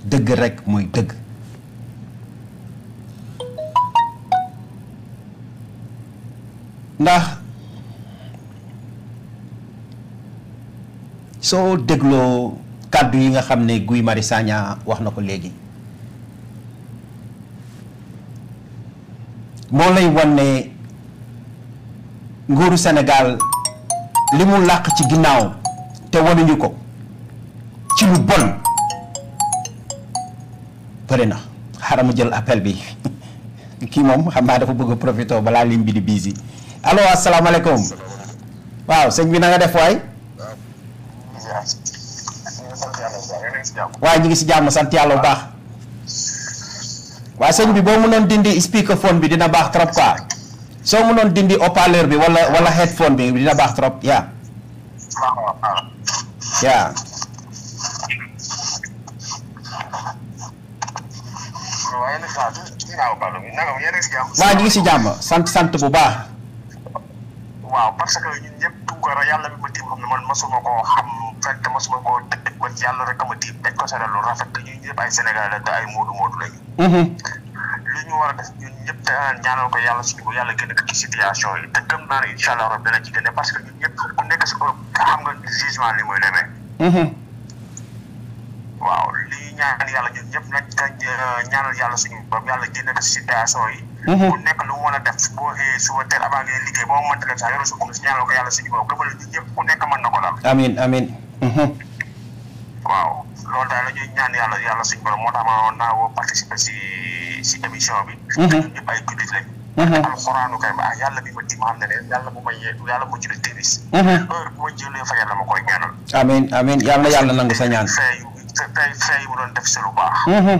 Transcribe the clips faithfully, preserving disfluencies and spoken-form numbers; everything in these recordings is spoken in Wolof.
dëgg rek mooy dëgg. ndax soo dégloo kàddu yi nga xam ne Guy Marius Sagna wax na ko léegi moo lay wan ne nguuru Sénégal li mu làq ci ginnaaw te wanuñu ko ci lu bon bëri na. xaaral ma jël appel bi kii moom xam naa dafa bëgg a profité balaa lim bi di busy. allo asalaamaaleykum. waaw sëñ bi na nga def waay. waaye ñu ngi si jàmm sant yàlla bu baax. waaye sëñ bi boo mënoon dindi speakerphone bi dina baax trop quoi. soo mënoon dindi haut-parleur bi wala wala headphone bi dina baax trop yaa. yaa. waaw ñu ngi si jàmm sant sant bu baax. waaw parce que ñun ñëpp Tounkara yàlla bi ma tiim xam ne man masuma koo xam fekk masuma koo tëj ba ci yàlla rek a ma tiim dañ ko seetal lu rafet te ñun ñëpp ay Sénégal la te ay moodu moodu lañu. li ñu war a def ñun ñëpp te ñaanal ko yàlla suñu ko yàlla génn ko ci situation yi te gëm naa ne incha allah rabbi dana ci génne parce que ñun ñëpp ku nekk si Europe xam nga jugement li muy demee. waaw li ñaan yàlla ñun ñëpp nañ ka ñaanal yàlla suñu borom yàlla génne ko ci situation yi. ku nekk lu mu mën a def boo xëyee suba teel avant ngay liggéey boo mënta def sax yoroo sa si ñaanal ko yàlla suñu borom gëmal ñun ñëpp ku nekk mën na ko daal. amiin amiin. waaw loolu daal la ñuy ñaan yàlla yàlla suñu borom moo tax ma naa woo participer si si émission bi. ñun ñëpp ay jullit lañ. alxuraanu kay ba yàlla bi ma di ma xam ne ne yàlla bu ma yee yàlla bu jëlee tennis. heure bu ma jëlee fa yàlla ma koy ñaanal. amiin amiin yàlla na yàlla nangu sa ñaan. te tey fee mu doon def si lu baax.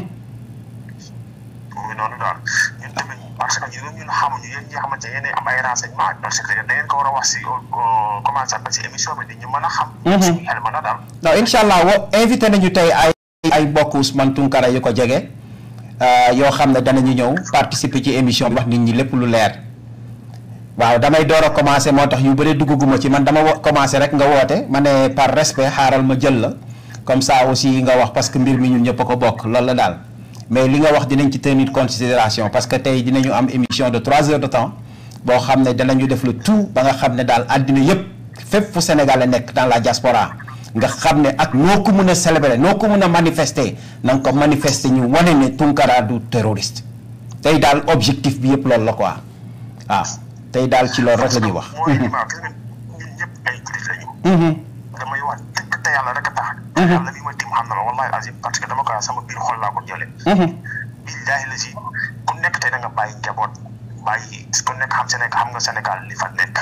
mu ngi noonu daal ñun tamit parce que ñun ñun xamuñu yéen ñi nga xamante ne yéen am ay renseignements parce que da ngeen ko war a wax si comment ça s'appelle si émission bi di ñu mën a xam. suñu xel mën a daal. non incha allah wo invité nañu tey ay ay mbokku Ousmane Tounkara yu ko jege yoo xam ne danañu ñëw participer ci émission bi wax nit ñi lépp lu leer. waaw damay door a commencé moo tax yu bëri dugguma ci man dama wo commencé rek nga woote ma ne par respect xaaral ma jël la. comme ça aussi nga wax parce que mbir mi ñun ñëpp a ko bokk loolu la daal mais li nga wax dinañ ci tenir considération parce que tey dinañu am émission de trois heures de temps boo xam ne danañu def le tout ba nga xam ne daal àddina yëpp fépp fu Sénégal a nekk dans la diaspora nga xam ne ak noo ko mën a célébrer noo ko mën a manifester na nga ko manifester ñu wane ne Tounkara du terroriste tey daal objectif bi yëpp loolu la quoi waaw tey daal ci loolu rek la ñuy wax. ñun ñëpp ay jullit lañu. damay wax dëgg te yàlla rek a tax. yàlla bi ma tim xam na la wallahi azim parce que dama ko sama biir xol laa ko jëlee. billahi la si ku nekk tey da nga bàyyi njaboot bàyyi ku nekk xam Sénégal xam nga Sénégal li fa nekk.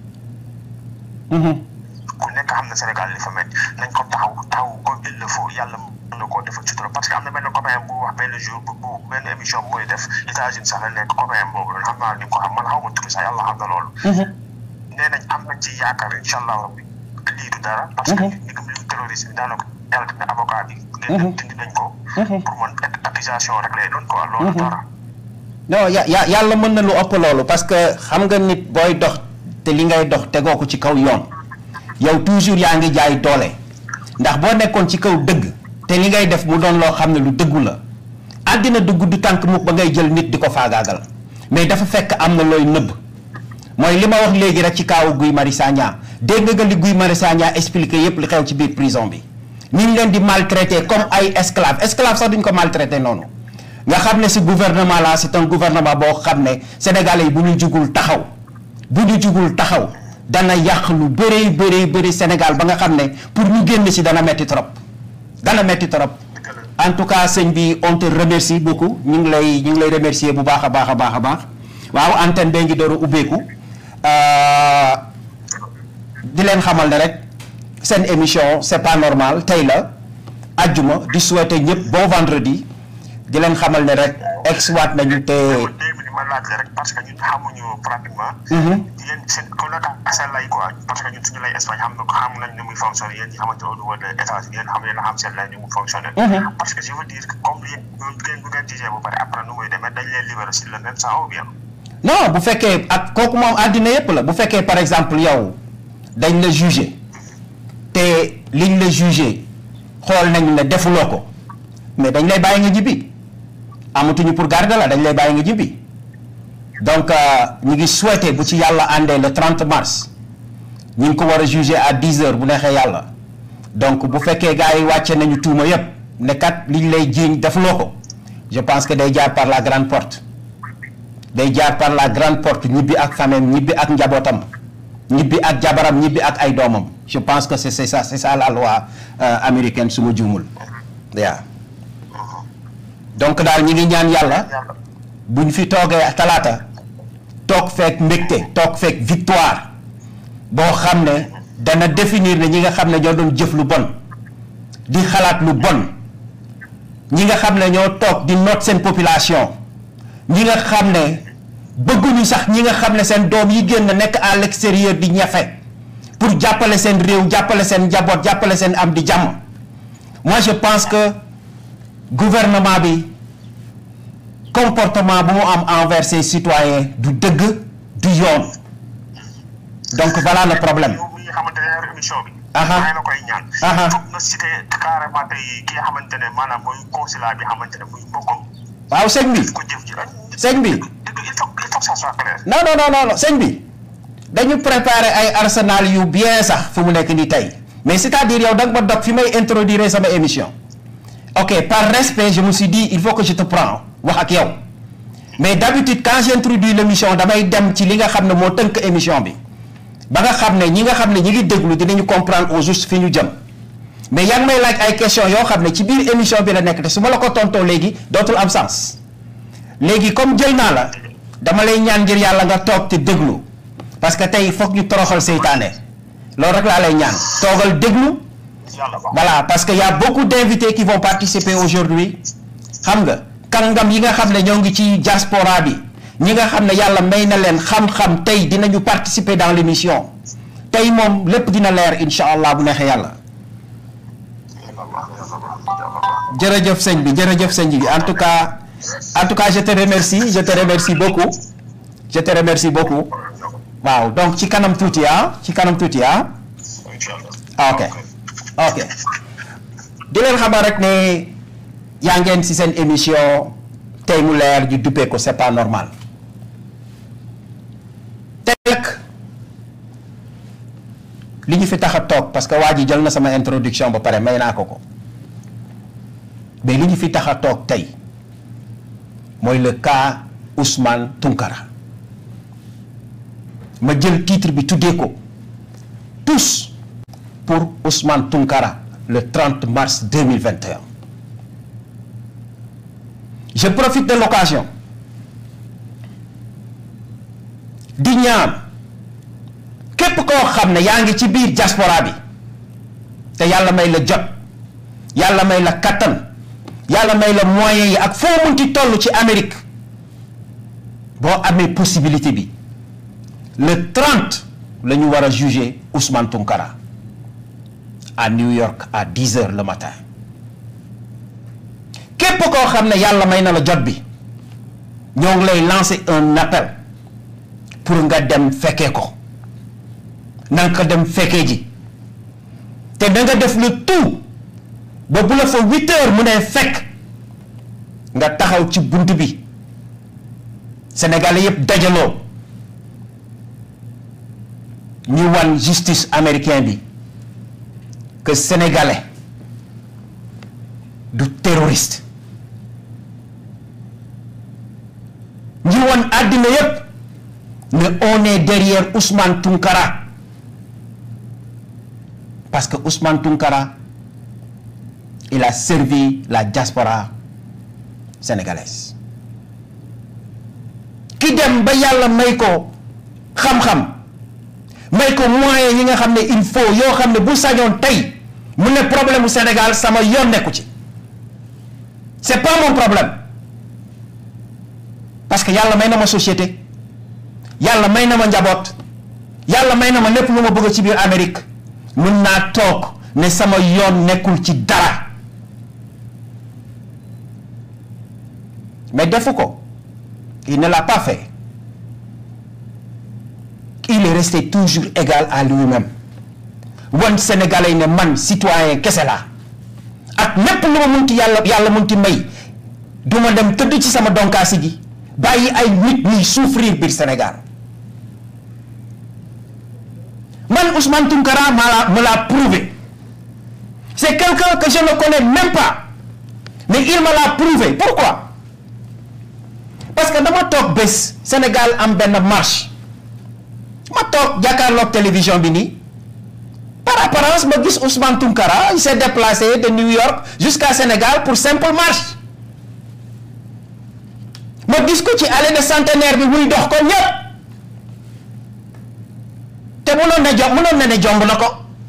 ku nekk xam na Sénégal li fa métti nañ ko taxaw taxaw comme il le faut yàlla mën na koo defal sutura parce que am na benn copain bu wax benn jour bu bu benn émission bu muy def États-Unis sax la nekk copain boobu noonu xam naa ni ko xam man xaw ma tudd sax yàlla xam na loolu. nee nañ am nañ ci yaakaar incha allah rabbi lii du dara. parce que ni ko mbirum terrorisme daanaka yàlla dina avocat bi. ngeen dindi nañ ko. pour man accusation rek lay doon quoi loolu dara. non ya ya yàlla mën na lu ëpp loolu parce que xam nga nit booy dox te li ngay dox tegoo ko ci kaw yoon yow toujours yaa ngi jaay doole ndax boo nekkoon ci kaw dëgg te li ngay def mu doon loo xam ne lu dëggu la àddina dugg du tànk mukk ba ngay jël nit di ko faagaagal mais dafa fekk am na looy nëbb mooy li ma wax léegi rek ci kaawu Guy Marius Sagna dégg nga li Guy Marius Sagna expliqué yépp li xew ci biir prison bi ni ñu leen di maltraité comme ay esclave esclave sax duñ ko maltraité noonu nga xam ne si gouvernement là c'est un gouvernement boo xam ne sénégalais yi bu ñu jugul taxaw bu ñu jugul taxaw dana yàq lu bëree bëree bëri Sénégal ba nga xam ne pour ñu génn si dana metti trop dana metti trop en tout cas sëñ bi on te remercie beaucoup ñu ngi lay ñu ngi lay remercier bu baax a baax a baax a baax waaw antenne bee ngi door a ubbeeku di leen xamal ne rek seen émission c'est pas normal tey la ajjuma di souhaiter ñëpp bon vendredi di leen xamal ne rek ex-waat nañu te. ma laaj la rek parce que ñun xamuñu pratiquement. yéen seen ku nekk ak seen lay quoi parce que ñun suñu lay Espagne xam na xam nañ ni muy fonctionné yéen ñi xamante au niveau de États-Unis yéen xam yéen a xam seen lay ni muy fonctionné. parce que je veux dire que comme yéen ngeen bu ngeen gisee ba pare après nu muy demee dañ leen libéré si le même temps ou bien. non bu fekkee ak kooku moom àddina yépp la bu fekkee par exemple yow dañ la jugé te liñ la jugé xool nañ ne defuloo ko mais dañ lay bàyyi nga ñibbi amatuñu pour garder la dañ lay bàyyi nga ñibbi donc ñu ngi souhaité bu ci yàlla àndee le trente mars ñu ngi ko war a juger à dix heures bu neexee yàlla donc bu fekkee gars yi wàcce nañu tuuma yépp ne kat liñ lay jiiñ defloo ko je pense que day jaar par la grande porte day jaar par la grande porte ñibbi ak famille ñibbi ak njabootam ñibbi ak jabaram ñibbi ak ay doomam je pense que c'est c'est ça c'est ça la loi euh, américaine su ma juumul waaw donc daal ñi ngi ñaan yàlla buñ fi toogee talaata toog fekk mbégte toog fekk victoire boo xam ne dana définir ne ñi nga xam ne ñoo doon jëf lu bon di xalaat lu bon ñi nga xam ne ñoo toog di noot seen population ñi nga xam ne bëgguñu sax ñi nga xam ne seen doom yi génn nekk à l'extérieur di ñafe pour jàppale seen réew jàppale seen njaboot jàppale seen am di jàmm moi je pense que gouvernement bi comportement bu mu am envers ses citoyens du dëgg du yoon donc voilà le problème. aha maa ngi la koy ñaan. foog nga cité carrément tey ki nga xamante ne maanaam mooy consulat bi xamante ne muy mbokkam. waaw sëñ bi ko jëf ji sëñ bi. il faut il faut que ça soit clair. non non non non sëñ bi dañu préparer ay arsenal yu bien sax fu mu nekk nii tey mais c'est-à-dire yow da nga ma dog fi may introduire sama émission ok par respect je me suis dit il faut que je te prends wax ak yow mais d'habitude quand j'introduis l'émission damay dem ci li nga xam ne moo tënk émission bi. ba nga xam ne ñi nga xam ne ñi ngi déglu dinañu comprendre au juste fi ñu jëm mais yaa ngi may laaj ay questions yoo xam ne ci biir émission bi la nekk te su ma la ko tontoo léegi dootul am sens léegi comme jël naa la dama lay ñaan ngir yàlla nga toog te déglu parce que tey foog ñu toroxal seytaane loolu rek laa lay ñaan toogal déglu voilà parce que y a beaucoup d'invités qui vont participer aujourd'hui xam nga kàngam yi nga xam ne ñoo ngi ci diaspora bi ñi nga xam ne yàlla may na leen xam-xam tey dinañu participer dans l'émission tey moom lépp dina leer incha allah bu neexee yàlla jërëjëf sëñ bi jërëjëf sëñ bi en tout cas en tout cas je te remercie je te remercie beaucoup je te remercie beaucoup waaw donc ci kanam tuuti ah ci kanam tuuti ah ok ok di leen xamal rek ne yaa ngeen ci seen émission tey mu leer ju duppee ko c'est pas normal tey nag li ñu fi tax a toog parce que waa ji jël na sama introduction ba pare may naa ko ko mais li ñu fi tax a toog tey mooy le cas Ousmane Tounkara ma jël titre bi tuddee ko tous pour Ousmane Tounkara le trente mars deux mille vingt et un. Je profite de l'occasion di ñaan képp koo xam ne yaa ngi ci biir diaspora bi te yàlla may la jot yàlla may la kattan yàlla may la moyens yi ak foo munti toll ci Amérique boo amee possibilité bi le trente la ñu war a juger Ousmane Tounkara à New York à dix heures le matin. képp koo xam ne yàlla may na la jot bi ñoo ngi lay lancer un appel pour nga dem fekkee ko na nga ko dem fekkee ji te da nga def le tout ba bu la fa huit heures mu ne fekk nga taxaw ci bunt bi Sénégalais yépp dajaloo ñu wan justice américain bi que Sénégalais du terroriste ñi wan àddina yépp ne on est derrière Ousmane Tounkara parce que Ousmane Tounkara il a servi la diaspora sénégalaise ki dem ba yàlla may ko xam-xam may ko moyens yi nga xam ne il faut yoo xam ne bu sañoon tey mu ne problème mu Sénégal sama yoon nekku ci c'est pas mon problème parce que yàlla may na ma société yàlla may na ma njaboot yàlla may na ma lépp lu ma bëgg ci biir Amérique mun naa toog ne sama yoon nekkul ci dara mais defu ko il ne l'a pas fait il est resté toujours égal à lui-même wan Sénégalais ne man citoyen kese la ak lépp lu ma munti yàlla yàlla munti may du ma dem tëdd ci sama donkaasi gi bàyyi ay nit ñuy souffrir biir Sénégal. Man, Ousmane Tounkara me l'a prouvé. C'est quelqu'un que je ne connais même pas. Mais il me l'a prouvé. Pourquoi? Parce que dans ma talk bés, Sénégal a une marche. Ma talk, Jakarlok télévision bini. Par apparence, je dis Ousmane Tounkara, il s'est déplacé de New York jusqu'à Sénégal pour simple marche. Je dis que tu allais de centenaire, mais vous dort comme te mënoon na jom mënoon na ne jomb na ko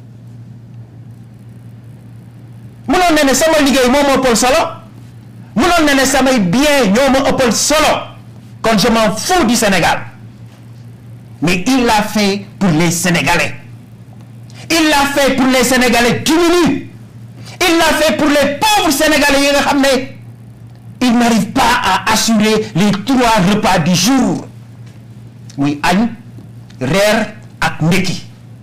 mënoon na ne sama liggéey moo ma ëppal solo mënoon na ne samay bien ñoo ma ëppal solo kon je m'en fous du Sénégal mais il l'a fait pour les Sénégalais il l'a fait pour les Sénégalais diminués il l'a fait pour les pauvres Sénégalais yi nga xam ne ils n'arrivent pas à assurer les trois repas du jour muy añ reer ak ndekki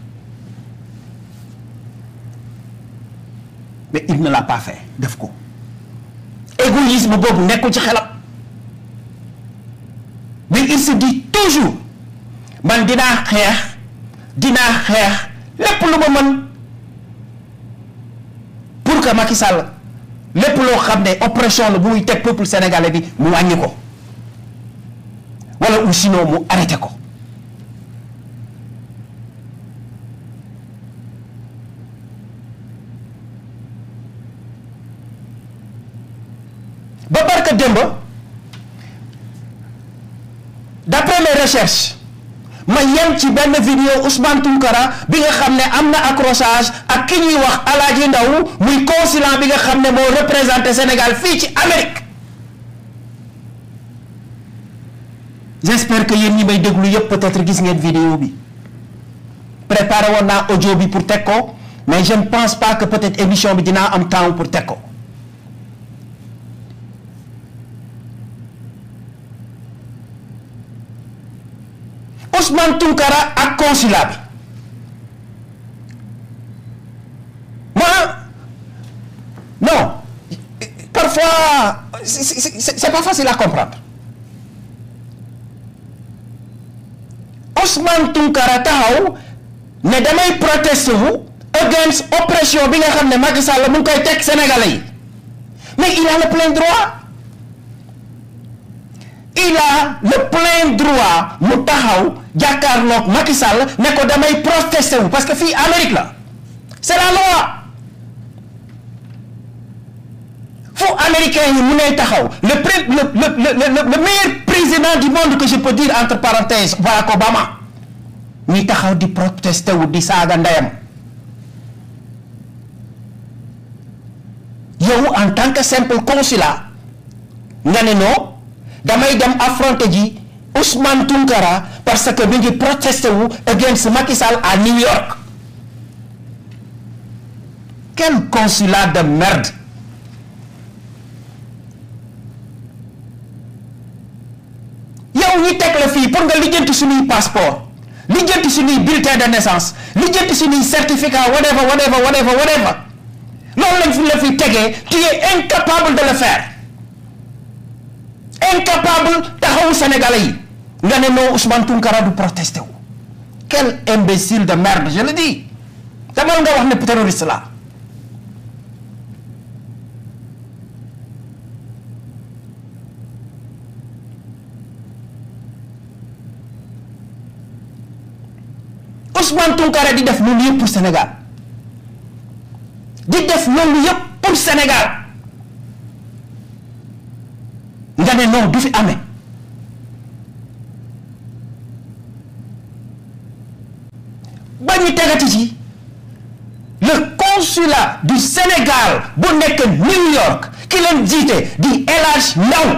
mais il ne l'a pas fait def ko égoïsme boobu nekkul ci xelam mais il se dit toujours man dinaa xeex dinaa xeex lépp lu ma mën pour que Macky Sall lépp loo xam ne oppression la bu muy teg peuple sénégalais bi mu wàññi ko wala ou sinon mu arrêté ko. ba barka démb d'après mes recherches ma yem ci benn vidéo Ousmane Tounkara bi nga xam ne am na accrochage ak ki ñuy wax Alaaji Ndaw muy consulat bi nga xam ne moo représenté Sénégal fii ci Amérique j'espère que yéen ñi may déglu yëpp peut-être gis ngeen vidéo bi préparé woon naa audio bi pour teg ko mais je ne pense pas que peut-être émission bi dinaa am temps pour teg ko. Ousmane Tounkara ak consulat bi moi non parfois c'est pas facile à comprendre Ousmane Tounkara taxaw ne damay protester wu against oppression bi nga xam ne Macky Sall mu ngi koy teg Sénégalais yi mais il a le plein droit il a le plein droit mu taxaw jàkkaarloog Macky Sall ne ko damay protester wu parce que fii Amérique la c'est la loi fu américain yi mu ne taxaw le pré le le le le meilleur président du monde que je peux dire entre parenthèses Barack Obama ñuy taxaw di protester wu di saaga ndeyam yow en tant que simple consulat nga ne non damay dem affronter ji Ousmane Tounkara parce que mi ngi protester wu against Macky Sall à New York. Quel consulat de merde. yow ñi teg la fii pour nga lijjanti suñuy passeport lijjanti suñuy bulletin de naissance lijjanti suñuy certificat whatever whatever whatever whatever loolu lañ fi la fi tegee tu es incapable de le faire. Incapable taxawu Sénégalais yi nga ne non Ousmane Tounkara du protester wu quel imbécile de merde je le dis demal nga wax ne terroriste la Ousmane Tounkara di def loolu yëpp pour Sénégal di def loolu yëpp pour Sénégal nga ne non du fi amee ba ñu tegati ci le consulat du Sénégal bu nekk New York ki leen jiite di El Hadj Ndaw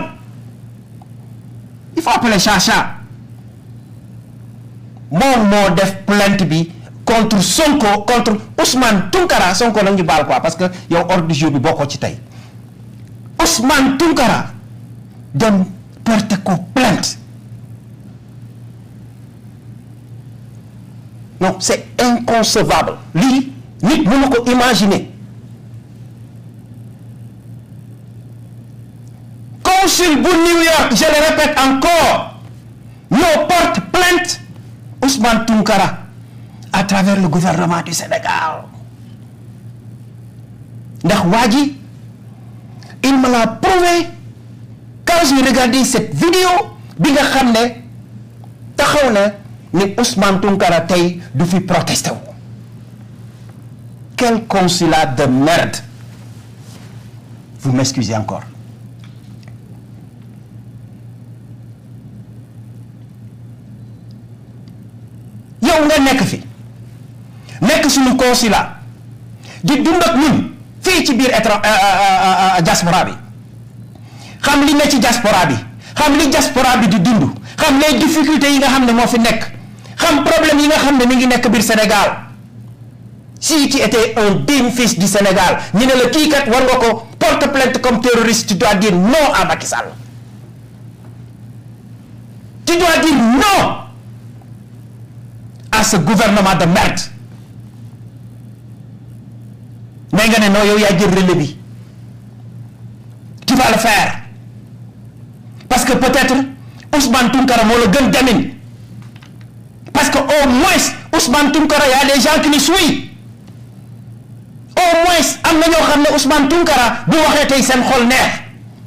il faut appeler Chacha moom moo def plainte bi contre Sonko contre Ousmane Tounkara Sonko la ñu baal quoi parce que yow ordre du jour bi bokkoo ci tey Ousmane Tounkara dem porter ko plainte non c'est inconcevable lii nit mënu ko imaginer consul bu New York, je le répète encore, nous porte plainte Ousmane Tounkara à travers le gouvernement du Sénégal. ndax waa ji il me l'a prouvé quand j'ai regardé cette vidéo bi nga xam ne taxaw na ni Ousmane Tounkara tey du fi protesté wu. Quel consulat de merde. Vous m'excusez encore. yow nga nekk fi nekk suñu consulat di dund ak ñun fii ci biir étra diaspora bi xam li ne ci diaspora bi xam li diaspora bi di dund xam les difficultés yi nga xam ne moo fi nekk xam problème yi nga xam ne mi ngi nekk biir Sénégal. Si tu étais un digne fils du Sénégal ñu ne la kii kat war nga ko porte plainte comme terroriste, tu dois dire non à Macky Sall. Tu dois dire non à ce gouvernement de merde. Mais nga ne non yow yaa jël relais bi. Tu vas le faire parce que peut-être Ousmane Tounkara moo la gën demin parce que au moins Ousmane Tounkara y a des gens qui le suivent. Au moins am na ñoo xam ne Ousmane Tounkara bu waxee tey seen xol neex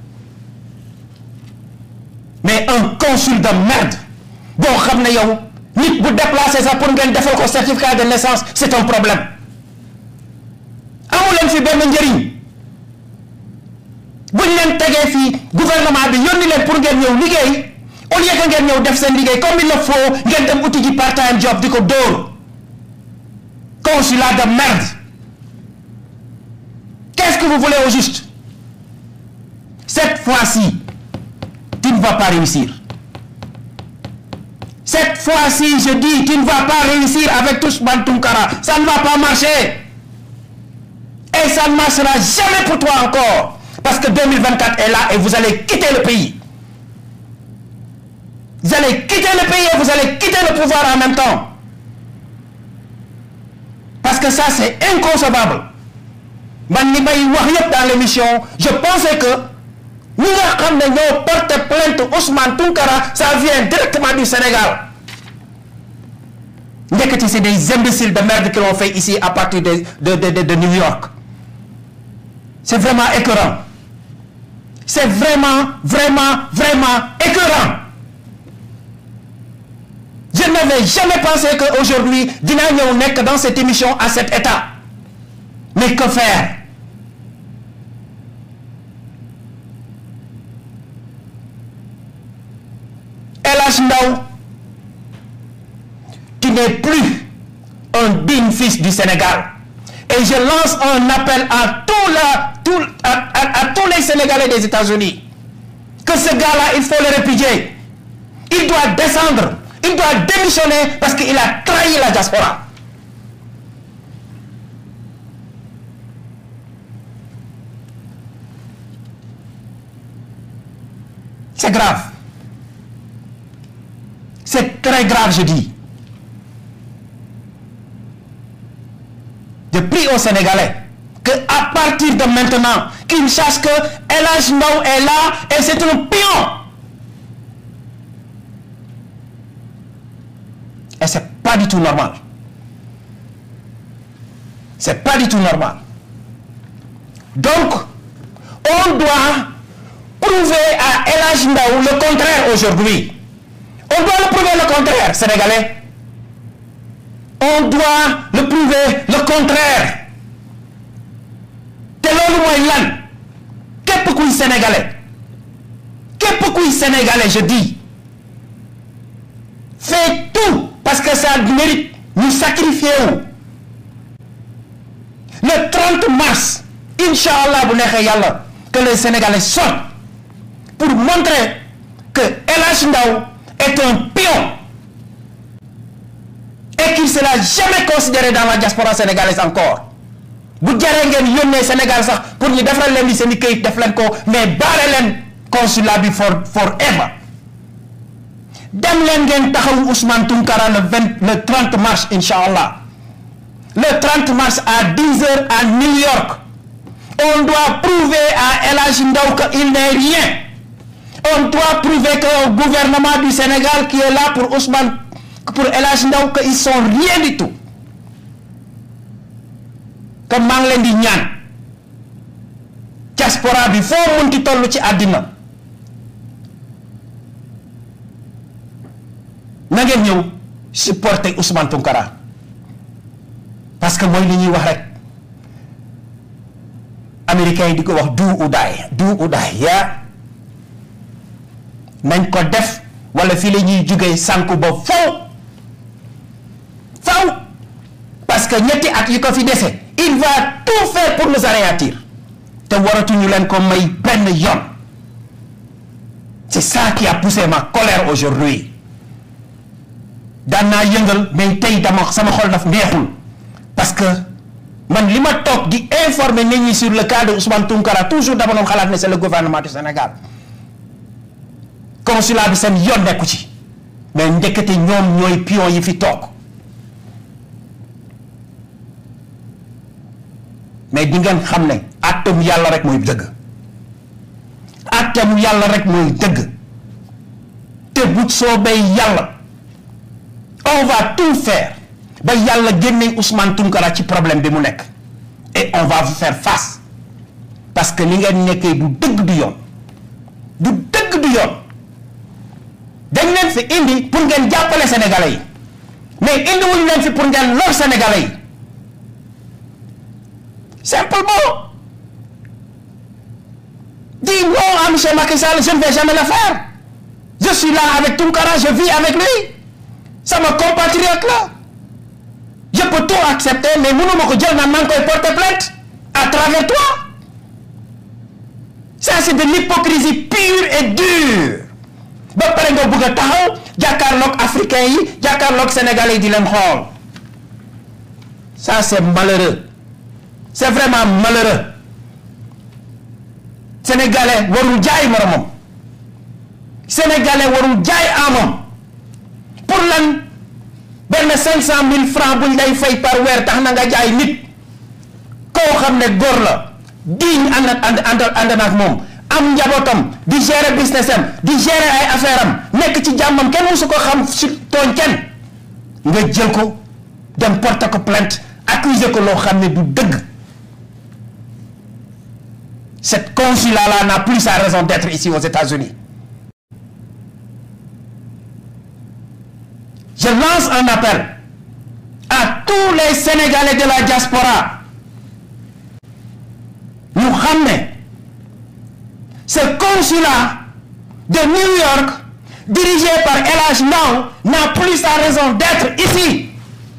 mais un consul de merde boo xam ne yow nit bu déplacé sax pour ngeen defal ko certificat de naissance c'est un problème amu leen fi benn njëriñ buñ leen tegee fii gouvernement bi yónni leen pour ngeen ñëw liggéey au lieu que ngeen ñëw def seen liggéey comme il le faut ngeen dem uti ji part-time job di ko dóor consulat de merde. Qu'est-ce que vous voulez au juste? Cette fois-ci, tu ne vas pas réussir. Cette fois-ci, je dis, tu ne vas pas réussir avec Ousmane Tounkara. Ça ne va pas marcher. Et ça ne marchera jamais pour toi encore. Parce que deux mille vingt-quatre est là et vous allez quitter le pays. Vous allez quitter le pays et vous allez quitter le pouvoir en même temps. Parce que ça, c'est inconcevable. Man li may wax yëpp dans l'émission, je pensais que ñi nga xam ne ñoo porté plainte Ousmane Tounkara, ça vient directement du Sénégal. Ndekete c'est des imbéciles de merde qui l'ont fait ici à partir de, de, de, de, de New York. C'est vraiment écœurant. C'est vraiment, vraiment, vraiment écœurant. Je n'avais jamais pensé qu'aujourd'hui, dinaa ñëw nekk dans cette émission à cet état. Mais que faire? El Hadj Ndao, tu n'es plus un digne fils du Sénégal. Et je lance un appel à tous, la, tout, à, à, à tous les Sénégalais des États-Unis que ce gars-là, il faut le répudier. Il doit descendre, il doit démissionner parce qu'il a trahi la diaspora. C'est grave. C'est très grave, je dis. Je prie aux Sénégalais qu'à partir de maintenant, qu'ils sachent que El Hadj Ndao est là et c'est un pion. Et c'est pas du tout normal. C'est pas du tout normal. Donc, on doit prouver à El Hadj Ndao le contraire aujourd'hui. On doit le prouver le contraire, Sénégalais. On doit le prouver le contraire. te loolu mooy lan képp kuy sénégalais képp kuy sénégalais je dis fais tout parce que ça mérite ñu sacrifier wu le trente mars Inch'Allah bu neexee yàlla que les Sénégalais sortent pour montrer que El Hadj Ndao est un pion et qu'il ne sera jamais considéré dans la diaspora sénégalaise encore. Bu jaree ngeen yónnee Sénégal sax pour ñu defaral leen li seen i këyit def leen ko mais baare leen consulat bi for forever. Dem leen ngeen taxaw Ousmane Tounkara le vingt le trente mars Inch'Allah. Le trente mars à dix heures à New York. On doit prouver à El Hadj Ndao qu'il n'est rien. On doit prouver qu'au gouvernement du Sénégal qui est là pour Ousmane, pour El Hadj Ndao, qu'ils sont rien du tout. Comme maa ngi leen di ñaan diaspora bi foo munti toll ci àddina na ngeen ñëw supporter Ousmane Tounkara parce que mooy li ñuy wax rek américains yi di ko wax do or die do or die yaa nañ ko def wala fii la ñuy jugee sànku ba faw faw parce que ñetti at yi ko fi dese il va tout faire pour nous anéantir te waratuñu leen ko may benn yoon. C'est ça qui a poussé ma colère aujourd'hui. daan naa yëngal mais tey dama sama xol daf neexul parce que man li ma toog di informer nit ñi sur le cas de Ousmane Tounkara toujours dama doon xalaat ne c'est le gouvernement du Sénégal consulat bi seen yoon nekku ci mais ndekete ñoom ñooy pion yi fi toog mais di ngeen xam ne àtteem yàlla rek mooy dëgg àtteem yàlla rek mooy dëgg te bu soobee yàlla on va tout faire ba yàlla génne Ousmane Tounkara ci problème bi mu nekk et on va vous faire face parce que li ngeen nekkee du dëgg du yoon du dëgg du yoon dañ leen fi indi pour ngeen jàppale sénégalais yi mais indi wuñu leen fi pour ngeen lor sénégalais yi simplement dis non à monsieur Macky Sall, je ne vais jamais le faire. Je suis là avec Tounkara, je vis avec lui. Ça me compatriote là. Je peux tout accepter, mais nous ne pouvons pas porter plainte à travers toi. Ça, c'est de l'hypocrisie pure et dure. Ba pare nga bëgg taxaw jàkkaarloog africain yi jàkkaarloog sénégalais di leen xool. Ça, c'est malheureux. C'est vraiment malheureux. Sénégalais warul jaay moromam. Sénégalais warul jaay amam. Pour lan benn cinq cent mille francs buñ lay fay par weer tax na nga jaay nit koo xam ne góor la diñ ànd ànd ànd ànd ak moom am njabootam di gérer business am di gérer ay affaire am nekk ci jàmmam kenn musu ko xam si tooñ kenn nga jël ko dem porter ko plainte accuser ko loo xam ne du dëgg. Cette consulat-là n'a plus sa raison d'être ici aux États-Unis. Je lance un appel à tous les Sénégalais de la diaspora. Nous ramenons ce consulat de New York, dirigé par El Hadj Ndao, n'a plus sa raison d'être ici.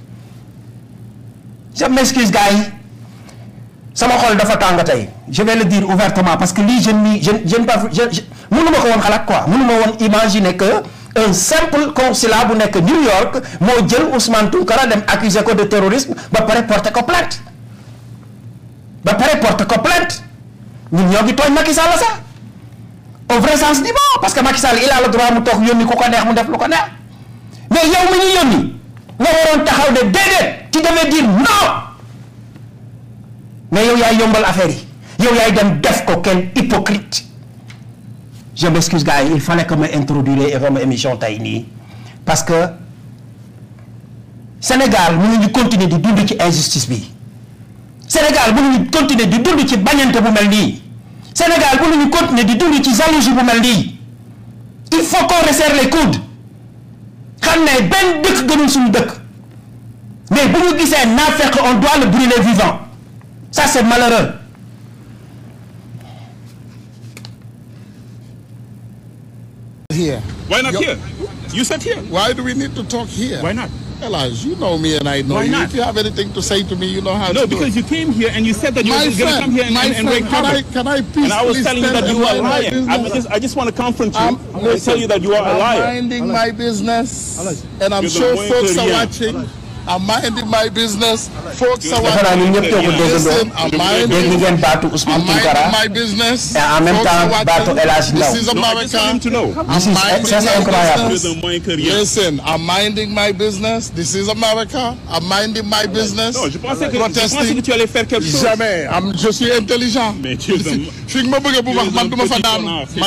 Je m'excuse, gars. Sama xol dafa tàng tey je vais le dire ouvertement parce que lii je ne je je ne pas je mënuma ko woon xalaat quoi mënuma woon imaginer que un simple consulat bu nekk New York moo jël Ousmane Tounkara dem accuser ko de terrorisme ba pare porter ko plainte ba pare porter ko plainte ñun ñoo ngi tooñ Macky Sall sax au vrai sens du mot parce que Macky Sall il a le droit mu toog yónni ku ko neex mu def lu ko neex mais yow mi ñu yónni nga waroon taxaw de déedéet tu devais dire non. Mais yow yaay yombal affaire yi yow yaay dem def ko quel hypocrite. Je m'excuse gars, il fallait que ma introduire sama émission tey nii parce que Sénégal mënuñu continuer di dund ci injustice bi Sénégal mënuñu continuer di dund ci bañante bu mel nii Sénégal mënuñu continuer di dund ci jalousie bu mel nii il faut qu'on resserre les coudes xam ne benn dëkk gënul suñu dëkk mais bu ñu gisee naafeq on doit le brûler vivant. Ça, c'est malheureux. Here. Why not Yo- here? You said here. Why do we need to talk here? Why not? Elijah, you know me and I know Why you. not? If you have anything to say to me, you know how No, to do because it. you came here and you said that you My were going to friend, come here and, my and, and friend, break can I, cover. can I please, And I was please telling you stand that you and are mind my lying. I business? just, I just want to confront you. I'm, I'm going to tell you that you are a I'm liar. minding my business, and I'm You're the sure one folks are Korean. watching. I'm minding my business. Folks are You're defe naa ñun ñëpp ñoo ko watching. Listen, déggandoo I'm dégg minding, ngeen baatu Ousmane I'm minding Tounkara my business. et en même Folks are temps baatu watching. El Hadj This Ndao. is No, I just want him to America. know. This I'm is minding c'est my incroyable. business. You're the one Korean. Listen, I'm minding my business. This is America. I'm minding my business. Non, je pensais que, je pensais que Protesting. tu allais faire quelque chose. Jamais. Am- je suis intelligent. Mais tu es un- fi nga ma bëgg bu tu wax es man un du ma fa petit daan connard, c'est ma ne tout.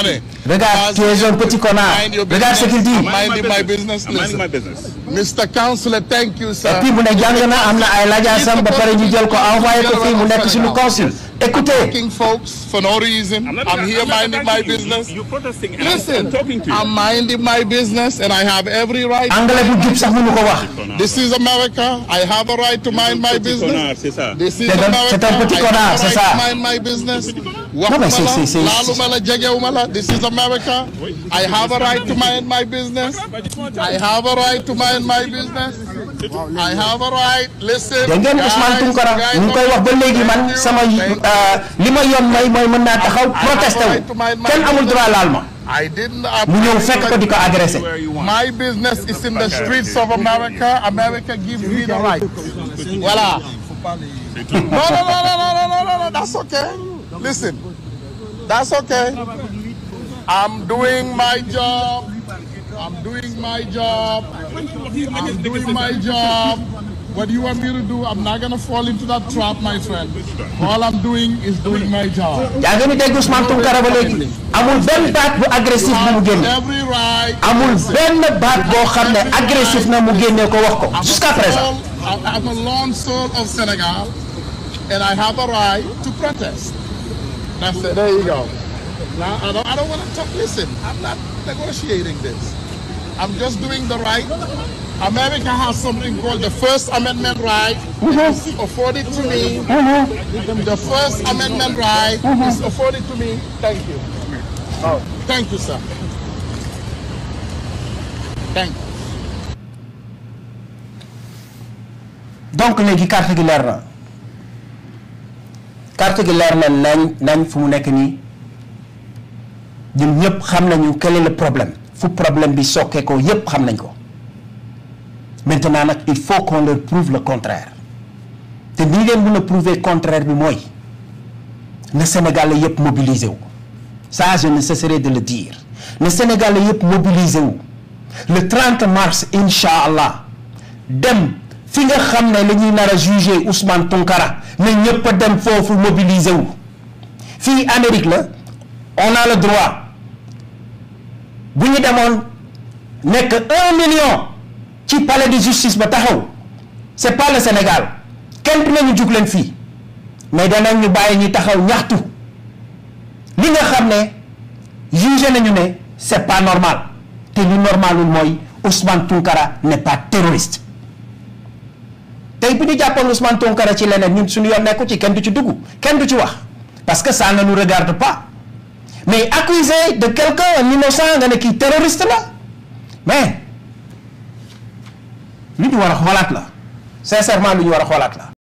Regarde, tu es un petit connard. Regarde ce qu'il dit. I'm minding my business. I'm minding my Listen. business. Mister Counselor, thank you, Et sir. puis mu ne jàng na am na ay lajaasam ba pare ñu jël ko envoyé ko fii mu nekk suñu council. Écoutez. Talking folks for no reason. I'm, not, I'm I'm here not minding my attacking you. business. You, you're protesting and Listen, I'm talking to you. I'm minding my business and I have every right. Anglais bu jub sax mënu ko wax. This is America. I have a right to mind my business. Connard, c'est ça. This is C'est un- America. c'est un petit I connard, have a c'est right ça. to mind my business. Non, mais c'est- c'est- c'est- Laaluma la, jegewuma la. This is America. I have a right to mind my business. I have a right to mind my business. I have a right. Listen. dégg ngeen Ousmane Tounkara guys, ñu ngi koy wax ba léegi man sama li ma yoon may mooy mën naa taxaw protesté wu kenn amul droit laal ma I didn't. mu ñëw fekk ko di ko agressé. My business is in the streets of America. America gives me the right. Voilà. No, no, no, no, no, no, no, no, that's okay. Listen, that's okay. I'm doing my job. I'm doing my job. I'm doing my job. What do you want me to do? I'm not gonna fall into that trap, my friend. All I'm doing is doing my job. yaa ngi ni dégg Ousmane Tounkara ba léegi amul benn baat bu agressif bu mu génne Every right. amul benn baat boo xam ne agressif na mu génne ko wax ko jusqu'à présent. I'm I'm a lone soul of Senegal, and I have a right to protest. That's it. There you go. Now, I don't, I don't want to talk. Listen, I'm not negotiating this. I'm just doing the right. America has something called the First Amendment right. It's afforded to me. The First Amendment right is afforded to me. Thank you. Oh, thank you, sir. Thank you. donc léegi carte gi leer na carte gi leer na nañ nañ fu mu nekk nii ñun ñëpp xam nañu quel est le problème fu problème bi sokkee ko yëpp xam nañ ko maintenant nag il faut qu'on leur prouve le contraire te ni leen mën a prouver contraire bi mooy na Sénégalais yëpp mobilisé wu ça je ne cesserai de le dire na Sénégalais yëpp mobilisé wu le trente mars incha allah dem fi nga xam ne la ñuy nar a juger Ousmane Tounkara ne ñëpp a dem foofu mobiliser wu fii Amérique la on a le droit bu ñu demoon nekk un million ci palais de justice ba taxaw c'est pas le Sénégal kenn dinañu jug leen fii mais danañ ñu bàyyi ñu taxaw ñaxtu li nga xam ne jugé nañu ne c'est pas normal te lu normalul mooy Ousmane Tounkara n'est pas terroriste. tey bu ñu jàppoon Ousmane Tounkara ci leneen ñun suñu yoon nekku ci kenn du ci dugg kenn du ci wax parce que ça ne nous regarde pas mais accuser de quelqu'un un innocent nga ne kii terroriste la mais lu ñu war a xoolaat la sincèrement lu ñu war a xoolaat la